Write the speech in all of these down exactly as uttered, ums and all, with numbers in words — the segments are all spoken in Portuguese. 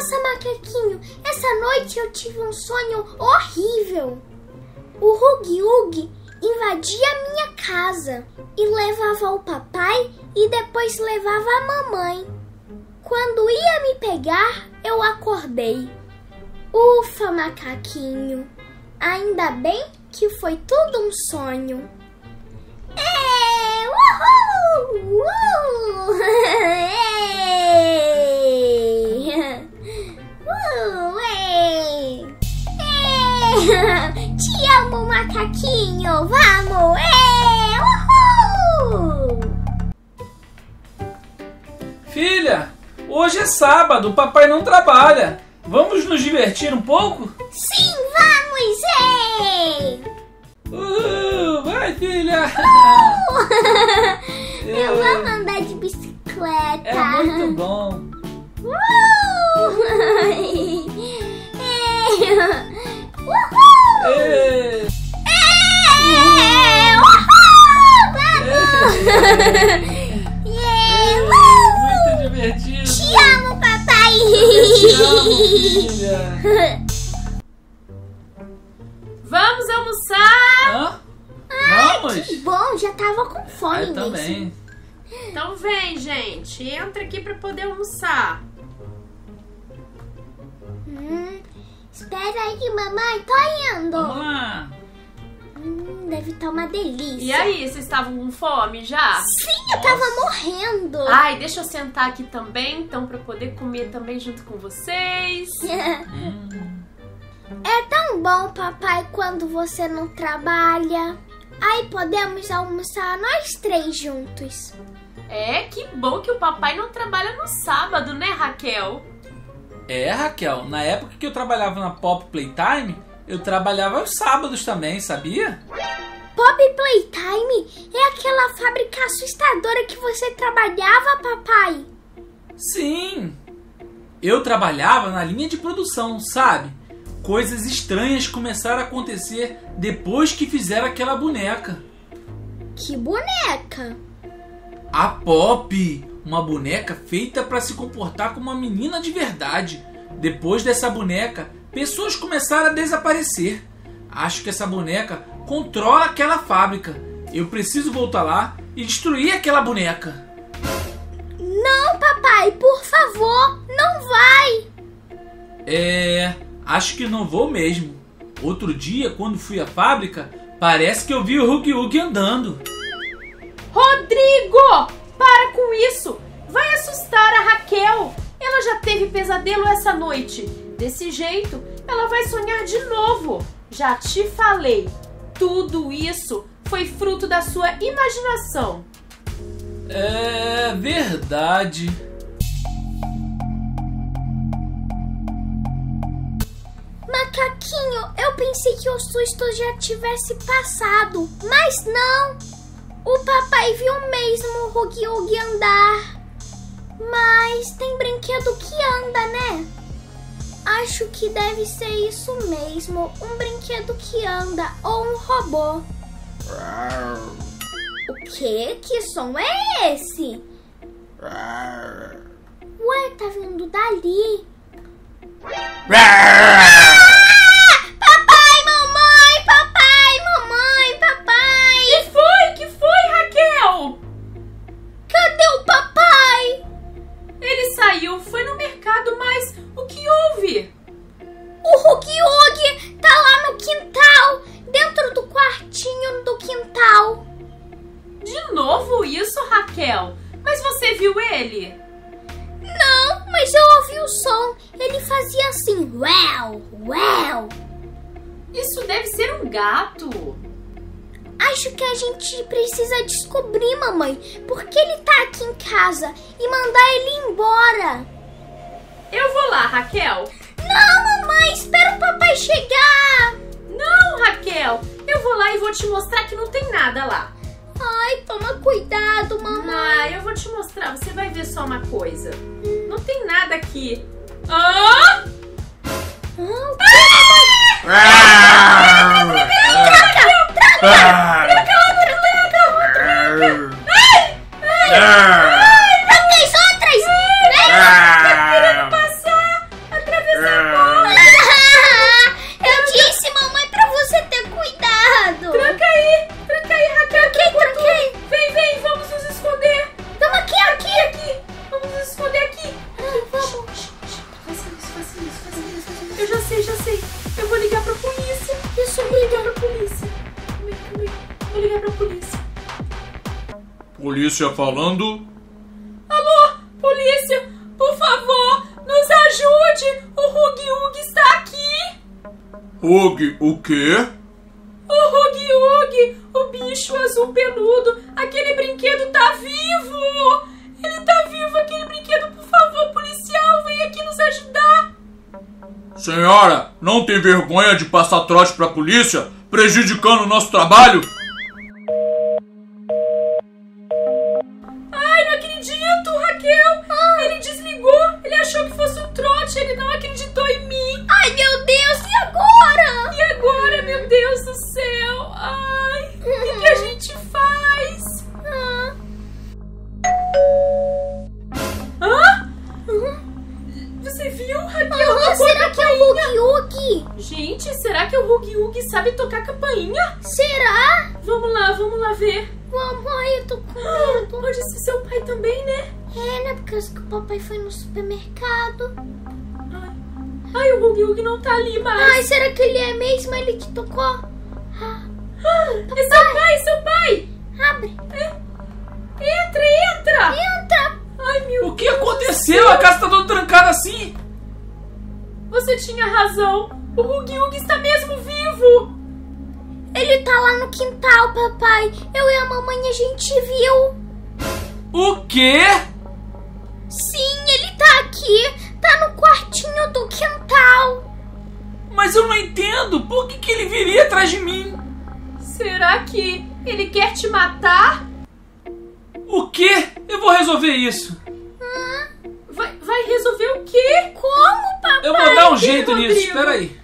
Nossa, macaquinho, essa noite eu tive um sonho horrível. O Huggy Wuggy invadia a minha casa e levava o papai e depois levava a mamãe. Quando ia me pegar, eu acordei. Ufa, macaquinho, ainda bem que foi tudo um sonho. É, uhul, uhul, é, uhul, é, é, te amo, macaquinho, vamos, é, uhul. Filha, hoje é sábado, o papai não trabalha. Vamos nos divertir um pouco? Sim, vamos, é. Uhul, vai, filha! Uh! Eu amo andar de bicicleta. É muito bom. Uh! Uhul! É. É! Uhul! Vamos! É. Uh! Muito divertido. Te amo, papai! Te amo, filha. Vamos almoçar? Hã? Ai, Vamos? que bom, já tava com fome Ah, eu mesmo. também. Então vem, gente. Entra aqui pra poder almoçar. Hum, espera aí, mamãe, tô indo. Vamos lá. Hum, deve estar uma delícia. E aí, vocês estavam com fome já? Sim, eu tava morrendo. Ai, deixa eu sentar aqui também, então, pra poder comer também junto com vocês. Hum. É tão bom, papai, quando você não trabalha. Aí podemos almoçar nós três juntos. É, que bom que o papai não trabalha no sábado, né, Raquel? É, Raquel, na época que eu trabalhava na Pop Playtime, eu trabalhava aos sábados também, sabia? Pop Playtime é aquela fábrica assustadora que você trabalhava, papai? Sim. Eu trabalhava na linha de produção, sabe? Coisas estranhas começaram a acontecer depois que fizeram aquela boneca. Que boneca? A Pop, uma boneca feita para se comportar como uma menina de verdade. Depois dessa boneca, pessoas começaram a desaparecer. Acho que essa boneca controla aquela fábrica. Eu preciso voltar lá e destruir aquela boneca. Não, papai, por favor, não vai. É... Acho que não vou mesmo. Outro dia, quando fui à fábrica, parece que eu vi o Huggy Wuggy andando. Rodrigo! Para com isso! Vai assustar a Raquel! Ela já teve pesadelo essa noite. Desse jeito, ela vai sonhar de novo. Já te falei, tudo isso foi fruto da sua imaginação. É verdade. Macaquinho, eu pensei que o susto já tivesse passado, mas não. O papai viu mesmo o Huggy Wuggy andar. Mas tem brinquedo que anda, né? Acho que deve ser isso mesmo, um brinquedo que anda ou um robô. O quê? Que som é esse? Ué, tá vindo dali. Papai, mamãe, papai, mamãe, papai. Que foi? Que foi, Raquel? Cadê o papai? Ele saiu, foi no mercado, mas o que houve? O Huggy Wuggy tá lá no quintal, dentro do quartinho do quintal. De novo isso, Raquel? Mas você viu ele? Não, mas eu ouvi o som. Ele fazia assim, uau, uau. Isso deve ser um gato. Acho que a gente precisa descobrir, mamãe, por que ele tá aqui em casa e mandar ele embora. Eu vou lá, Raquel. Não, mamãe, espera o papai chegar. Não, Raquel. Eu vou lá e vou te mostrar que não tem nada lá. Ai, toma cuidado, mamãe. Ah, eu vou te mostrar. Você vai ver só uma coisa. Não tem nada aqui. Ah! Ah, Ah! Tranca as outras! Tá querendo passar! polícia falando. Alô, polícia, por favor, nos ajude! O Huggy Wuggy está aqui! Huggy, o quê? O Huggy Wuggy, o bicho azul peludo, aquele brinquedo tá vivo! Ele tá vivo, aquele brinquedo, por favor, policial, vem aqui nos ajudar! Senhora, não tem vergonha de passar trote pra polícia, prejudicando o nosso trabalho? Ai, não acredito, Raquel! Ele desligou, ele achou que fosse um trote, ele não acreditou em mim! Ai, meu Deus, e agora? E agora, meu Deus do céu? Ai, o que, que a gente faz? Ah. Hã? Você viu, Raquel? Ah, Tocou será a que é o Huggy Wuggy? Gente, será que o Huggy Wuggy sabe tocar campainha? Será? Vamos lá, vamos lá ver. Vamos, ai, eu tô com medo. Pode ser seu pai também, né? É, né? Porque acho que o papai foi no supermercado. Ai, ai o Huggy Wuggy não tá ali mais. Ai, será que ele é mesmo ele que tocou? Ah, É seu pai, seu pai! abre. Entra, entra! Entra. Ai, meu O que Deus do aconteceu? céu. A casa tá toda trancada assim. Você tinha razão. O Huggy Wuggy está mesmo vivo. Ele tá lá no quintal, papai. Eu e a mamãe, a gente viu. O quê? Sim, ele tá aqui. Tá no quartinho do quintal. Mas eu não entendo. Por que, que ele viria atrás de mim? Será que ele quer te matar? O quê? Eu vou resolver isso. Vai, vai resolver o quê? Como, papai? Eu vou dar um Ih, jeito Rodrigo. nisso. Espera aí.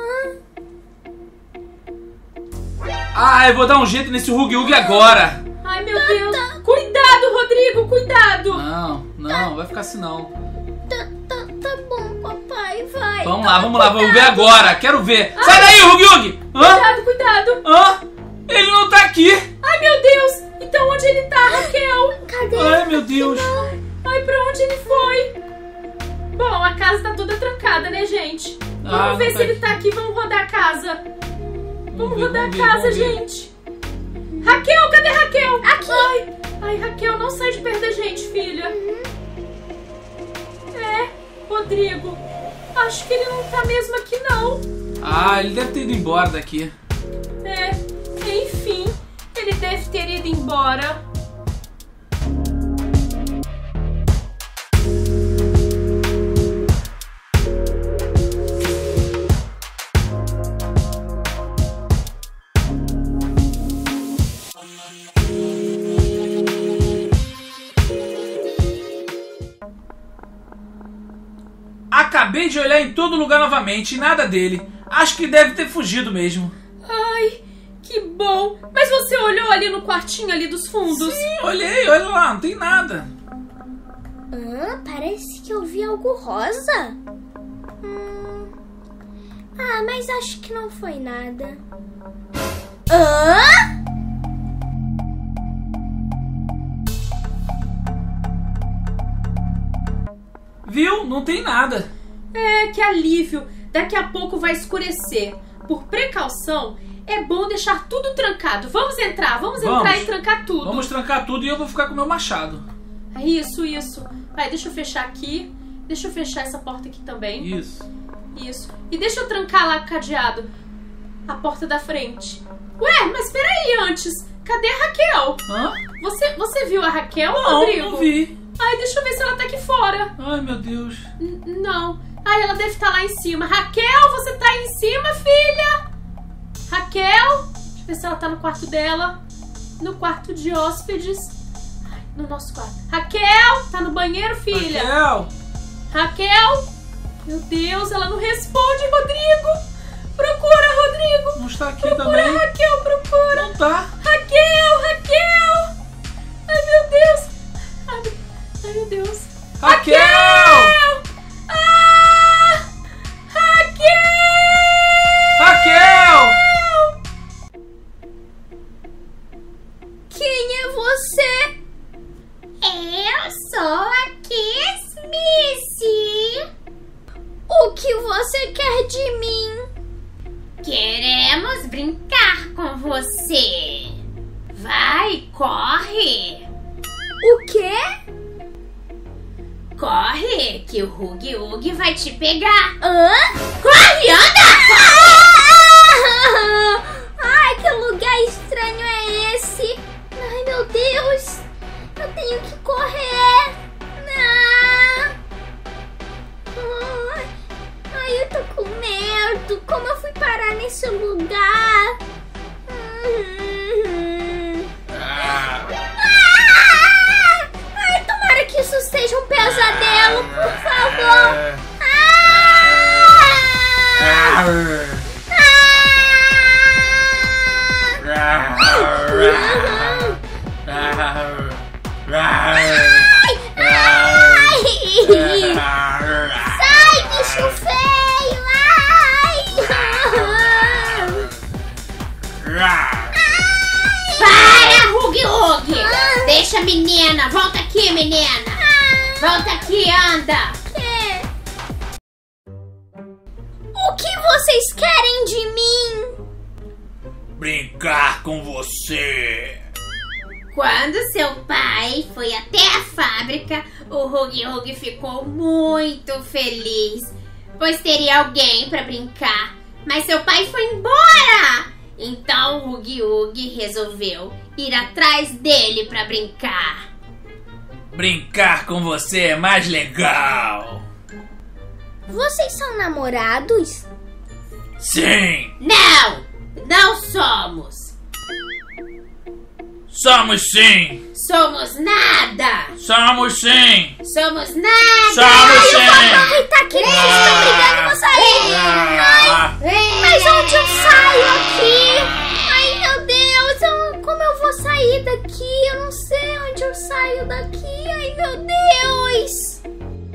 Ah, eu vou dar um jeito nesse Huggy Wuggy agora. Ai, meu Deus. Cuidado, Rodrigo, cuidado. Não, não, vai ficar assim não. Tá, tá, tá bom, papai, vai. Vamos lá, vamos lá, vamos ver agora. Quero ver. Sai daí, Huggy Wuggy. Hã? Cuidado, cuidado. Hã? Ele não tá aqui. Ai, meu Deus. Então onde ele tá, Raquel? Cadê? Ai, meu Deus. Ai, pra onde ele foi? Bom, a casa tá toda trancada, né, gente? Vamos Ah, ver não se tá ele tá aqui. Vamos rodar a casa. Vamos ver, rodar vamos a ver, casa, vamos ver. gente. Raquel, cadê Raquel? Aqui. Ai, ai, Raquel, não sai de perto da gente, filha. É, Rodrigo. Acho que ele não tá mesmo aqui, não. Ah, ele deve ter ido embora daqui. É, enfim, ele deve ter ido embora. Acabei de olhar em todo lugar novamente e nada dele. Acho que deve ter fugido mesmo. Ai, que bom. Mas você olhou ali no quartinho ali dos fundos? Sim, olhei, olha lá, não tem nada. Ah, parece que eu vi algo rosa. Hum. Ah, mas acho que não foi nada. Hã? Viu? Não tem nada. É, que alívio. Daqui a pouco vai escurecer. Por precaução, é bom deixar tudo trancado. Vamos entrar, vamos, Vamos. entrar e trancar tudo. Vamos trancar tudo e eu vou ficar com o meu machado. É isso, isso. Vai, deixa eu fechar aqui. Deixa eu fechar essa porta aqui também. Isso. Isso. E deixa eu trancar lá o cadeado. A porta da frente. Ué, mas peraí antes. Cadê a Raquel? Hã? Você, você viu a Raquel, Não, Rodrigo? não vi. Ai, deixa eu ver se ela tá aqui fora. Ai, meu Deus. N- não. Ai, ela deve estar lá em cima. Raquel, você tá aí em cima, filha? Raquel? Deixa eu ver se ela tá no quarto dela. No quarto de hóspedes. Ai, no nosso quarto. Raquel, tá no banheiro, filha? Raquel. Raquel? Meu Deus, ela não responde, Rodrigo. Procura, Rodrigo. Não está aqui Procura, também. Raquel, procura. Não tá. Raquel, Raquel. Ai, meu Deus. Ai, ai meu Deus. Raquel! Ah! Raquel! Raquel! Quem é você? Eu sou a Kiss Missy. O que você quer de mim? Queremos brincar com você. Vai, corre. O quê? Corre, que o Huggy Wuggy vai te pegar. Hã? Corre, anda! Ah! Ai, que lugar estranho é esse? Ai, meu Deus. Eu tenho que correr. Não. Ai, ai, eu tô com medo. Como eu fui parar nesse lugar? Hum. Ah, Ah! Ai, tomara que isso seja um pesadelo, por favor. Ah! ah, Ah! ah, Ai! Sai, bicho feio! Ai! Para, Huggy Wuggy! Deixa a menina! Volta aqui, menina! Volta aqui, anda! Que? O que vocês querem de mim? Brincar com você. Quando seu pai foi até a fábrica, o Huggy Wuggy ficou muito feliz, pois teria alguém para brincar. Mas seu pai foi embora! Então o Huggy Wuggy resolveu ir atrás dele para brincar. Brincar com você é mais legal. Vocês são namorados? Sim, Não! Não somos! somos sim. Somos nada! Somos sim. Somos nada! Somos sim. Aproveitar que eles estão brigando e vou sair! Ah, Mas onde eu saio aqui? Ai, meu Deus, eu- como eu vou sair daqui? Eu não sei onde eu saio daqui. Ai, meu Deus!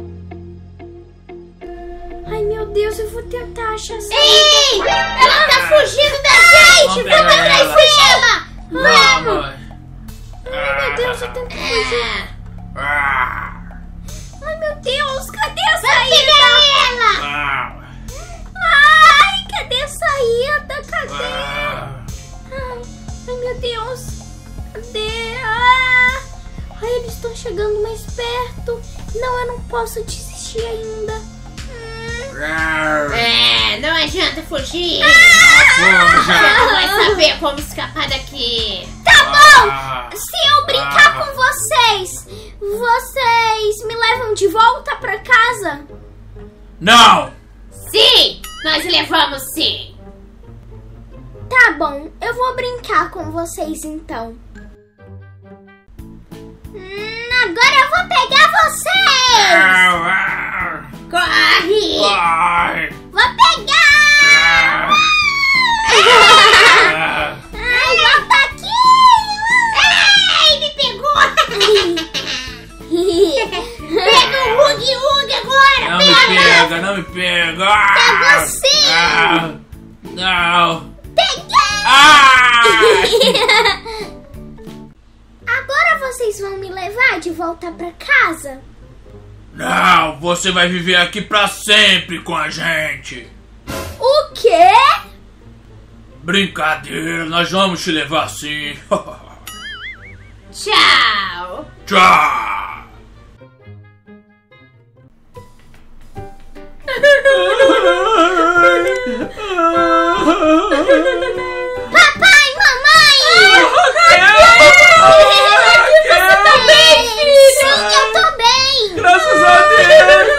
Ai, meu Deus, eu vou tentar achar saída. Ei! Ela tá fugindo da gente! Vamos Vamos pegar atrás ela. dela! vamos. Ai, meu Deus, eu tento fugir. Ah, Ai, meu Deus, cadê a Vai saída? pegar ela! ah, Ai, cadê a saída? Cadê? ah. Ai, ai, meu Deus. Cadê? Ah! Ai, eles estão chegando mais perto. Não, eu não posso desistir ainda. Hum. É, não adianta fugir! Vamos Você já. não vai saber como escapar daqui! Tá bom! Ah, Se eu brincar Ah. com vocês, vocês me levam de volta pra casa? Não. Sim! Nós levamos sim! Tá bom, eu vou brincar com vocês então. Hum, agora eu vou pegar vocês! Ah, Corre! ah, ai. Vou pegar! Ah, Ai, volta aqui! Ai, me pegou! Pega o Huggy Wuggy agora! não me pega, não me pega. Ah, Pegou sim. ah, não. Peguei! Ah! Agora vocês vão me levar de volta pra casa? Não, você vai viver aqui pra sempre com a gente. O quê? Brincadeira, nós vamos te levar sim. Tchau! Tchau. Papai, mamãe! Raquel! Você tá bem, filho? Sim, eu tô bem! Graças a Deus!